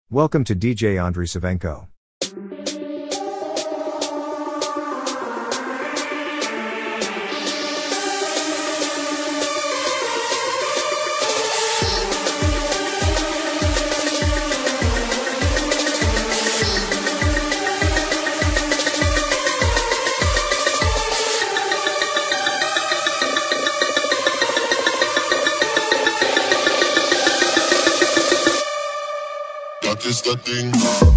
Welcome to DJ Andriy Savenko. Dat is dat ding.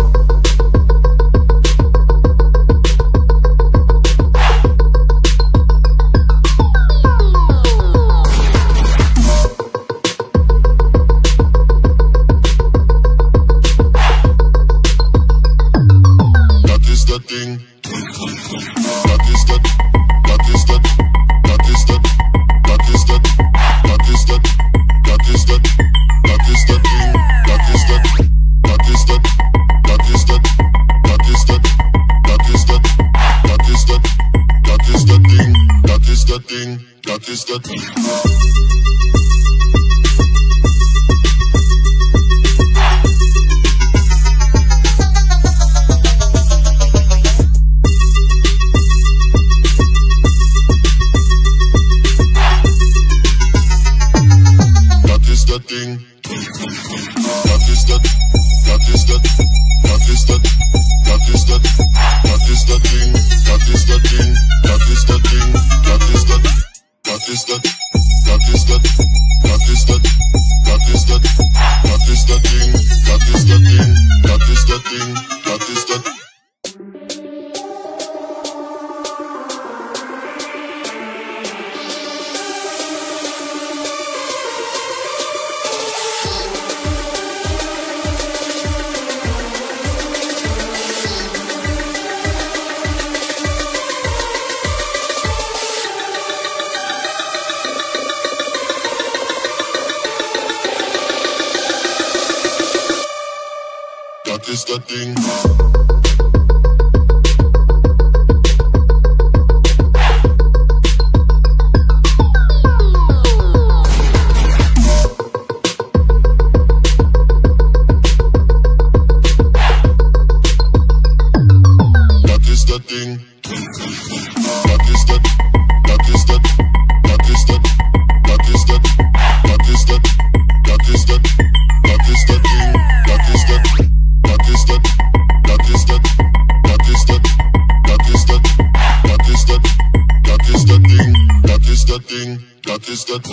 Dat is dat ding. Dat is dat. Dat is dat. Dat is dat. Dat is dat. Dat is dat. Dat is dat. Dat is dat ding. Dat is dat. Dat is dat. Dat is dat. Dat is dat. Dat is dat. Dat is dat. Dat is dat ding. Dat is dat ding. Dat is dat. Dat is dat ding. Dat is dat. Dat is dat. Dat is dat. Dat is dat. Dat is dat ding. Dat is dat ding. Dat is dat ding. Dat is dat. Dat is dat. Dat is dat. Dat is dat. Dat is dat. Dat is dat ding. Dat is dat ding. Dat is dat ding. Dat is dat. Dat is dat ding. Dat is dat ding. Dat is dat. Dat is dat. Dat is dat. Dat is dat. Dat is dat. Dat is dat. Dat is dat ding. Dat is dat. Dat is dat. Dat is dat. Dat is dat. Dat is dat. Dat is dat. Dat is dat ding. Dat is dat ding. Dat is dat.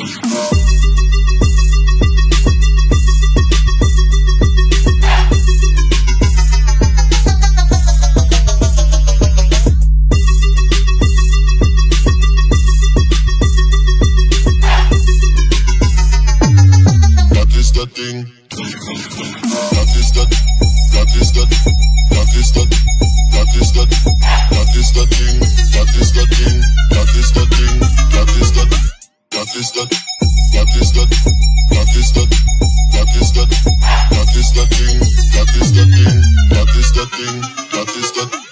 Dat is dat ding. Dat is dat. Dat is dat. Dat is dat. Dat is dat. Dat is dat ding. Dat is dat ding. Dat is dat ding. Dat is dat. Dat is dat. Dat is dat. Dat is dat. Dat is dat. Dat is dat ding. Dat is dat ding. Dat is dat ding. Dat is dat.